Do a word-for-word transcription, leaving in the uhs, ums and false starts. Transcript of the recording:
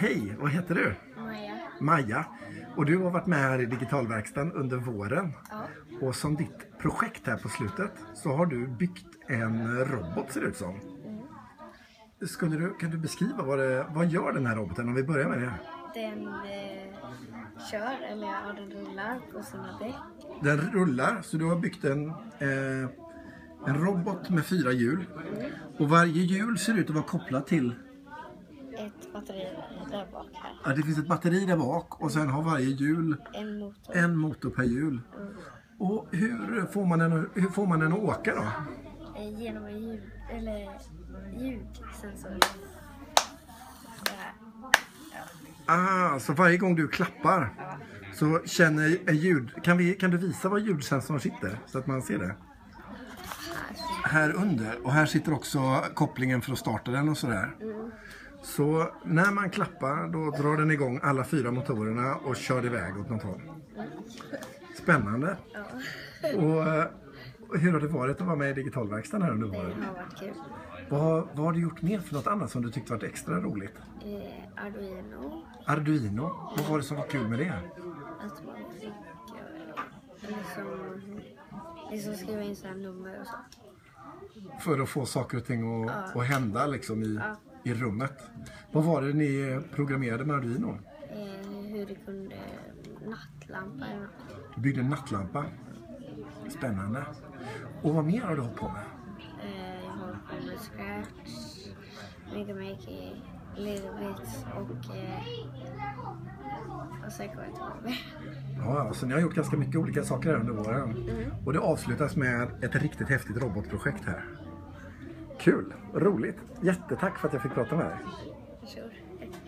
Hej, vad heter du? Maja. Maja. Och du har varit med här i Digitalverkstan under våren. Ja. Och som ditt projekt här på slutet så har du byggt en robot, ser det ut som. Mm. Skulle du, kan du beskriva vad, det, vad gör den här roboten om vi börjar med det? Den eh, kör, eller ja, den rullar på sina däck. Den rullar, så du har byggt en, eh, en robot med fyra hjul. Mm. Och varje hjul ser ut att vara kopplat till... Ett batteri där bak här. Ja, det finns ett batteri där bak och sen har varje hjul En motor. en motor per hjul. Mm. Och hur får man den, hur får man den att åka då? Eh, genom en ljud, eller ljudsensor. Där. Ah, så varje gång du klappar Ja. så känner en ljud... Kan, vi, kan du visa var ljudsensorn sitter så att man ser det? Här under. Och här sitter också kopplingen för att starta den och sådär. Mm. Så när man klappar då drar den igång alla fyra motorerna och kör iväg åt något håll. Spännande. Ja. Och eh, hur har det varit att vara med i Digitalverkstan här under Det våren? har varit kul. Vad, vad har du gjort mer för något annat som du tyckte varit extra roligt? Eh, Arduino. Arduino. Vad var det som var kul med det? Att man fick eh, liksom, liksom skriva in så här nummer och så. För att få saker och ting att, Ja. att hända liksom i, Ja. i rummet. Vad var det ni programmerade med Arduino? Eh, hur det kunde nattlampa eller något. Du byggde en nattlampa. Spännande. Och vad mer har du hållit på med? Eh, jag har på med Scratch, Megamaker, Lego Bits och eh, och sen kommer jag inte ihåg mer. Ja, så ni har gjort ganska mycket olika saker här under våren. Mm. Och det avslutas med ett riktigt häftigt robotprojekt här. Kul, roligt. Jättetack för att jag fick prata med dig. Sure.